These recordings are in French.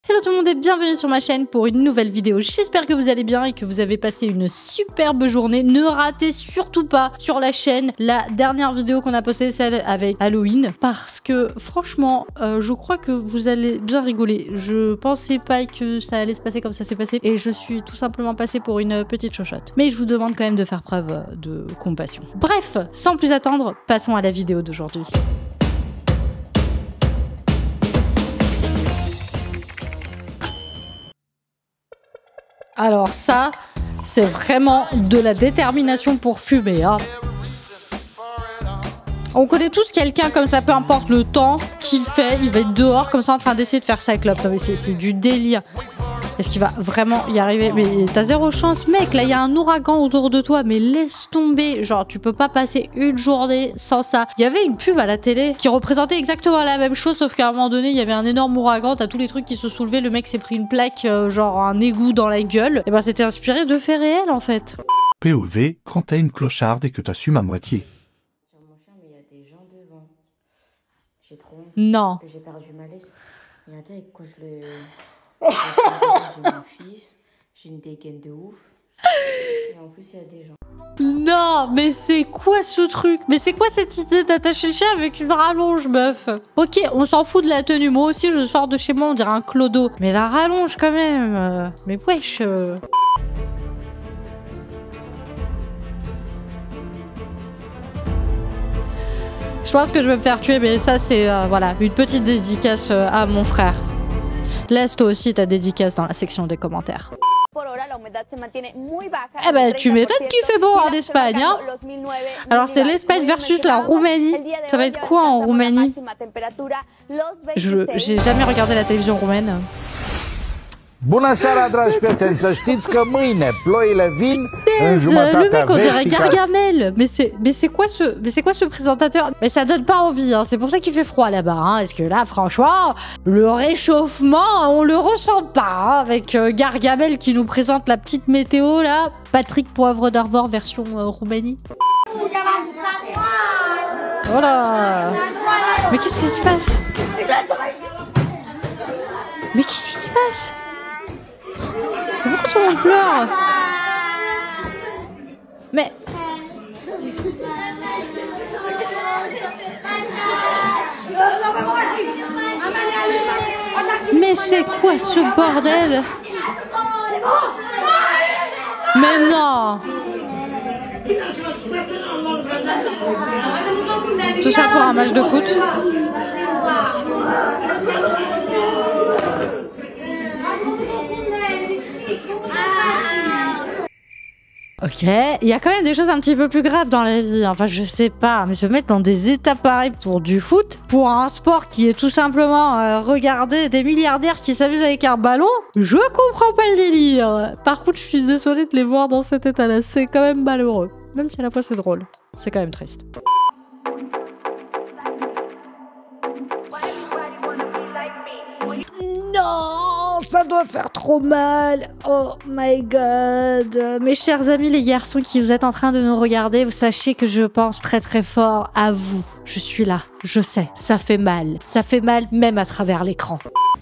Hello tout le monde et bienvenue sur ma chaîne pour une nouvelle vidéo. J'espère que vous allez bien et que vous avez passé une superbe journée. Ne ratez surtout pas sur la chaîne la dernière vidéo qu'on a postée, celle avec Halloween. Parce que franchement, je crois que vous allez bien rigoler. Je pensais pas que ça allait se passer comme ça s'est passé. Et je suis tout simplement passée pour une petite chochotte. Mais je vous demande quand même de faire preuve de compassion. Bref, sans plus attendre, passons à la vidéo d'aujourd'hui. Alors ça, c'est vraiment de la détermination pour fumer. Hein. On connaît tous quelqu'un comme ça, peu importe le temps qu'il fait, il va être dehors comme ça en train d'essayer de faire sa clope. Non mais c'est du délire. Est-ce qu'il va vraiment y arriver? Mais t'as zéro chance, mec. Là, il y a un ouragan autour de toi. Mais laisse tomber. Genre, tu peux pas passer une journée sans ça. Il y avait une pub à la télé qui représentait exactement la même chose, sauf qu'à un moment donné, il y avait un énorme ouragan. T'as tous les trucs qui se soulevaient. Le mec s'est pris une plaque, genre un égout dans la gueule. Et ben, c'était inspiré de faits réels, en fait. POV, quand t'as une clocharde et que t'assumes à moitié. Sur mon chien, mais il y a des gens devant. J'ai trop honte. Non. Parce que j'ai perdu ma laisse. Regardez avec quoi je le... J'ai mon fils, j'ai une dégaine de ouf. Et en plus, il y a des gens. Non, mais c'est quoi ce truc? Mais c'est quoi cette idée d'attacher le chien avec une rallonge, meuf? Ok, on s'en fout de la tenue. Moi aussi, je sors de chez moi, on dirait un clodo. Mais la rallonge, quand même. Mais wesh. Je pense que je vais me faire tuer, mais ça, c'est voilà, une petite dédicace à mon frère. Laisse toi aussi ta dédicace dans la section des commentaires. Eh ben, tu m'étonnes qu'il fait beau en Espagne, hein. Alors, c'est l'Espagne versus la Roumanie. Ça va être quoi en Roumanie? J'ai jamais regardé la télévision roumaine. Bună seara, dragi prieteni, să știți că mâine ploile vin în Le jumătatea mec, on dirait vestică. Gargamel. Mais c'est quoi ce présentateur? Mais ça donne pas envie, hein. C'est pour ça qu'il fait froid là-bas, hein. Parce que là, franchement, le réchauffement, on le ressent pas, hein, avec Gargamel qui nous présente la petite météo là. Patrick Poivre d'Arvor version Roumanie. Voilà. Mais qu'est-ce qui se passe? Mais qu'est-ce qui se passe? Pourquoi tout le monde pleure? Mais... Mais c'est quoi ce bordel? Mais non! Tout ça pour un match de foot? Ok, il y a quand même des choses un petit peu plus graves dans la vie, enfin je sais pas, mais se mettre dans des états pareils pour du foot, pour un sport qui est tout simplement regarder des milliardaires qui s'amusent avec un ballon, je comprends pas le délire. Par contre, je suis désolée de les voir dans cet état-là, c'est quand même malheureux. Même si à la fois c'est drôle, c'est quand même triste. Non, ça doit faire trop mal. Oh my god. Mes chers amis les garçons qui vous êtes en train de nous regarder, vous sachez que je pense très très fort à vous. Je suis là, je sais, ça fait mal. Ça fait mal même à travers l'écran.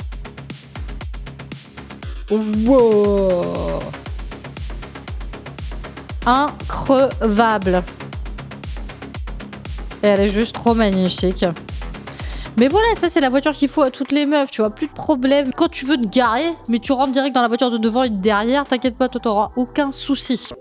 Wow. Increvable. Et elle est juste trop magnifique. Mais voilà, ça c'est la voiture qu'il faut à toutes les meufs, tu vois, plus de problème. Quand tu veux te garer, mais tu rentres direct dans la voiture de devant et de derrière, t'inquiète pas, toi t'auras aucun souci.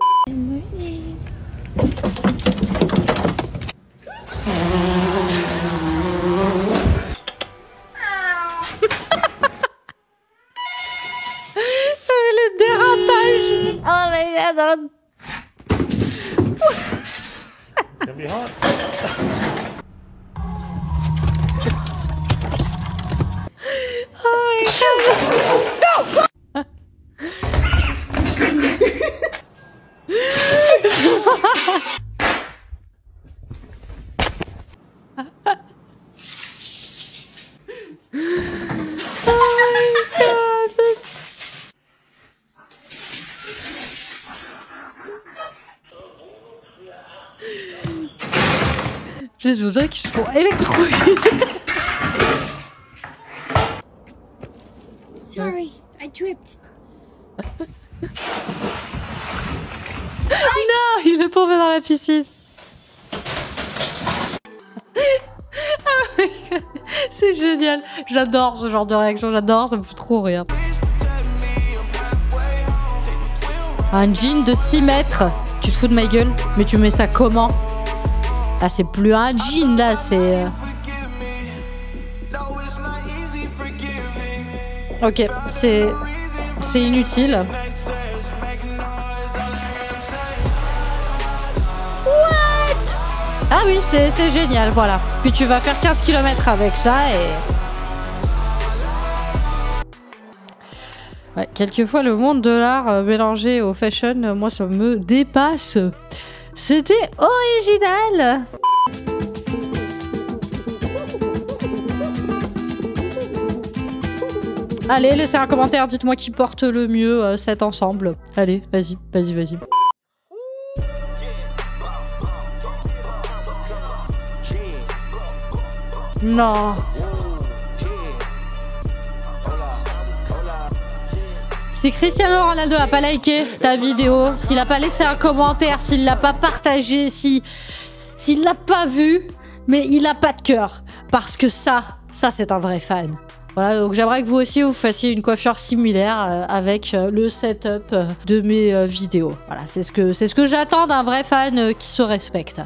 Ça fait les dérapages. Oh my god. It's gonna be hot. Je voudrais qu'ils se font électrocuter. Sorry, I tripped. Non, il est tombé dans la piscine. C'est génial. J'adore ce genre de réaction, j'adore, ça me fait trop rire. Un jean de 6 mètres. Tu te fous de ma gueule? Mais tu mets ça comment? Ah, c'est plus un jean là, c'est... Ok, c'est inutile. Ah oui, c'est génial, voilà. Puis tu vas faire 15 km avec ça et... Ouais, quelquefois, le monde de l'art mélangé au fashion, moi, ça me dépasse. C'était original. Allez, laissez un commentaire, dites-moi qui porte le mieux cet ensemble. Allez, vas-y, vas-y, vas-y. Non. Si Cristiano Ronaldo a pas liké ta vidéo, s'il a pas laissé un commentaire, s'il l'a pas partagé, s'il l'a pas vu, mais il a pas de cœur. Parce que ça c'est un vrai fan. Voilà, donc j'aimerais que vous aussi vous fassiez une coiffure similaire avec le setup de mes vidéos. Voilà, c'est ce que j'attends d'un vrai fan qui se respecte.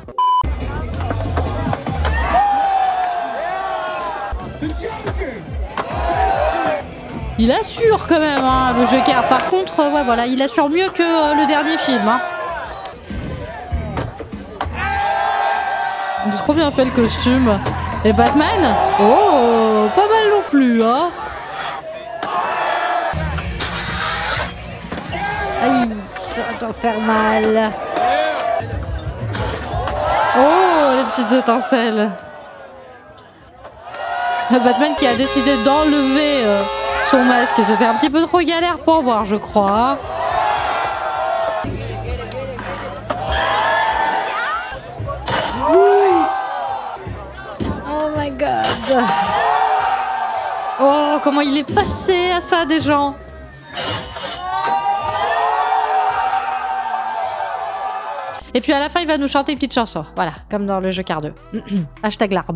Il assure quand même, hein, le Joker. Par contre, ouais, voilà, il assure mieux que le dernier film. Hein. Il a trop bien fait le costume. Et Batman? Oh, pas mal non plus, hein. Aïe, ça doit faire mal. Oh, les petites étincelles. Batman qui a décidé d'enlever son masque. C'était un petit peu trop galère pour voir, je crois. Oh my god. Oh, comment il est passé à ça des gens. Et puis à la fin, il va nous chanter une petite chanson. Voilà, comme dans le Joker 2. Hashtag larme.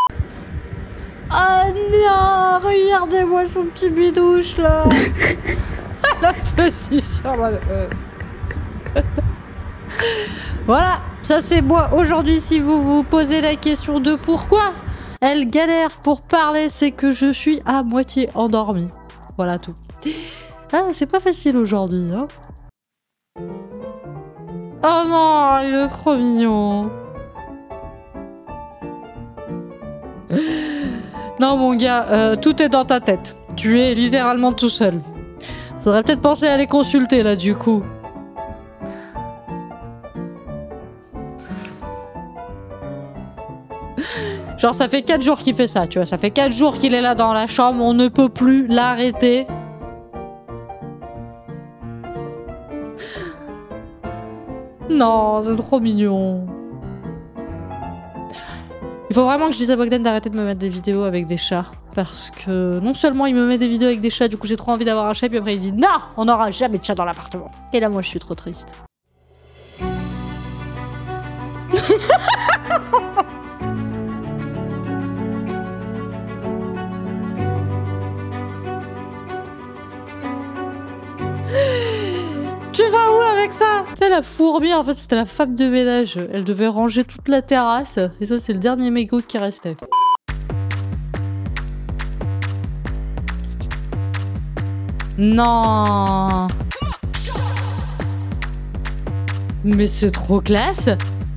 Oh non, regardez-moi son petit bidouche là. La position là. Voilà, ça c'est moi aujourd'hui. Si vous vous posez la question de pourquoi elle galère pour parler, c'est que je suis à moitié endormie. Voilà tout. Ah, c'est pas facile aujourd'hui, hein. Oh non, il est trop mignon. Non mon gars, tout est dans ta tête. Tu es littéralement tout seul. Faudrait peut-être penser à aller consulter là du coup. Genre ça fait 4 jours qu'il fait ça, tu vois. Ça fait 4 jours qu'il est là dans la chambre, on ne peut plus l'arrêter. Non, c'est trop mignon. Il faut vraiment que je dise à Bogdan d'arrêter de me mettre des vidéos avec des chats. Parce que non seulement il me met des vidéos avec des chats, du coup j'ai trop envie d'avoir un chat, puis après il dit non, on n'aura jamais de chat dans l'appartement. Et là moi je suis trop triste. Tu vas où avec ça? C'est la fourmi, en fait c'était la femme de ménage. Elle devait ranger toute la terrasse. Et ça c'est le dernier mégot qui restait. Non. Mais c'est trop classe.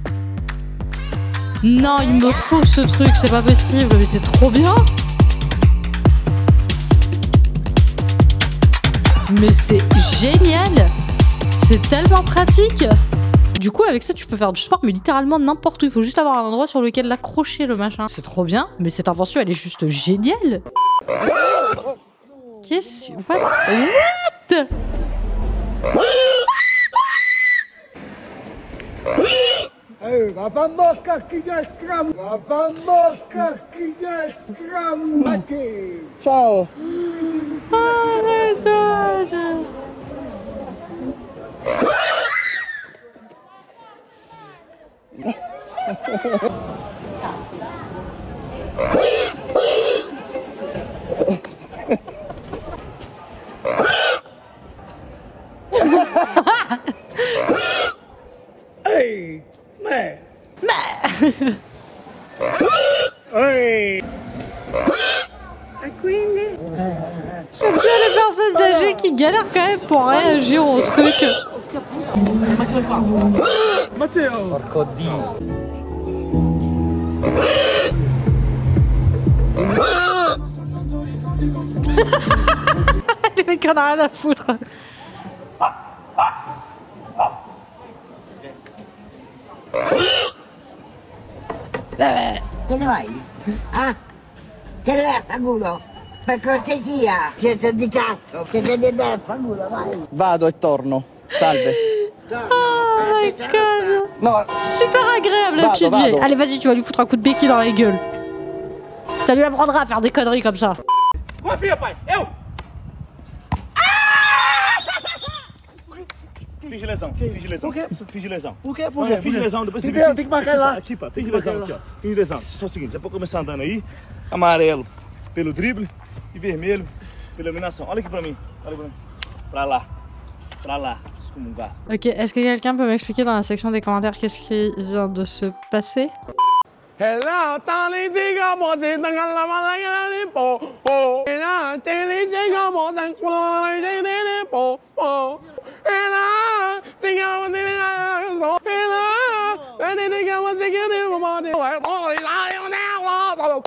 Non, il me faut ce truc, c'est pas possible, mais c'est trop bien. Mais c'est génial. C'est tellement pratique. Du coup, avec ça, tu peux faire du sport, mais littéralement n'importe où. Il faut juste avoir un endroit sur lequel l'accrocher, le machin. C'est trop bien, mais cette invention, elle est juste géniale. Qu'est-ce que... What? Ciao. Oh les personnes âgées qui galèrent quand même pour réagir au truc. Les mecs en a rien à foutre. Te ne vai? Ah? Che ne è, fanculo? Per cortesia, siete di cazzo, che te ne dai, fanculo, vai. Vado e torno. Salve. Oh my god. No, Super agréable la petite vieille. Allez, vas-y, tu vas lui foutre un coup de béquille dans la gueule. Ça lui apprendra à faire des conneries comme ça. Finge lesão, finge lesão. Finge lesão. Por quê? Por quê? Finge lesão, depois você Tem que marcar lá. Aqui, pá, finge lesão aqui, ó. Finge lesão. Só o seguinte, já pode começar andando aí. Amarelo pelo drible e vermelho pela eliminação. Olha aqui pra mim. Olha pra mim. Pra lá. Pra lá. Excomungar. Ok, est-ce que quelqu'un peut m'expliquer dans la section des commentaires qu'est-ce qui vient de se passer? Hello, Tony Tiga, was in the Galamala Po. And Tony Tiga was in the Po. And I think I was in the house. And I think I was in the body. Oh, I am now.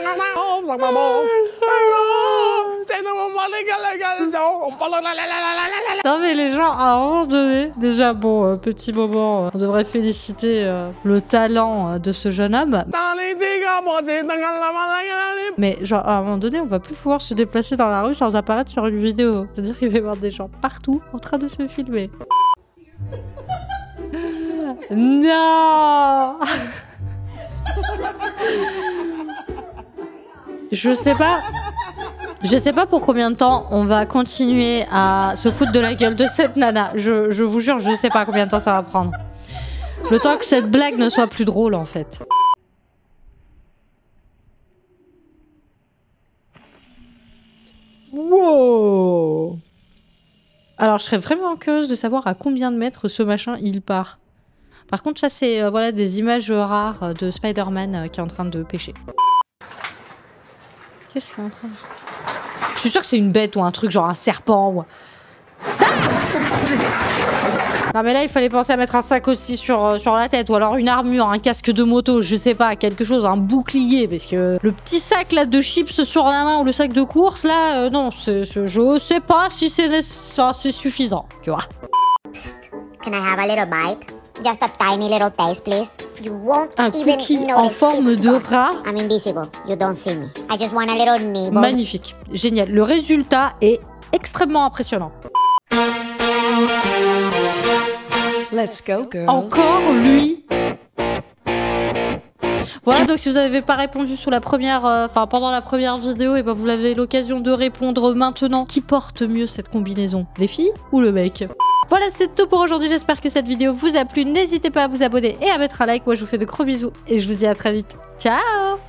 Non mais les gens, à un moment donné, déjà bon, petit moment, on devrait féliciter le talent de ce jeune homme. Mais genre à un moment donné, on va plus pouvoir se déplacer dans la rue sans apparaître sur une vidéo. C'est-à-dire qu'il va y avoir des gens partout en train de se filmer. Non. Je sais pas pour combien de temps on va continuer à se foutre de la gueule de cette nana. Je vous jure, je sais pas combien de temps ça va prendre. Le temps que cette blague ne soit plus drôle en fait. Wow. Alors je serais vraiment curieuse de savoir à combien de mètres ce machin il part. Par contre ça c'est voilà des images rares de Spider-Man qui est en train de pêcher. Qu'est-ce qu'il est en train de... Je suis sûre que c'est une bête ou un truc genre un serpent ou... Ah, non mais là il fallait penser à mettre un sac aussi sur la tête ou alors une armure, un casque de moto, je sais pas, quelque chose, un bouclier parce que le petit sac là de chips sur la main ou le sac de course là, non, je sais pas si c'est suffisant, tu vois. Can I have a little bite? Just a tiny little taste, please. You won't un even cookie notice en forme de rat. I'm invisible. You don't see me. I just want a little nibble. Magnifique, génial. Le résultat est extrêmement impressionnant. Let's go, girl. Encore lui. Voilà, donc si vous n'avez pas répondu sous la première, pendant la première vidéo, et ben vous avez l'occasion de répondre maintenant. Qui porte mieux cette combinaison, les filles ou le mec? Voilà, c'est tout pour aujourd'hui. J'espère que cette vidéo vous a plu. N'hésitez pas à vous abonner et à mettre un like. Moi, je vous fais de gros bisous et je vous dis à très vite. Ciao!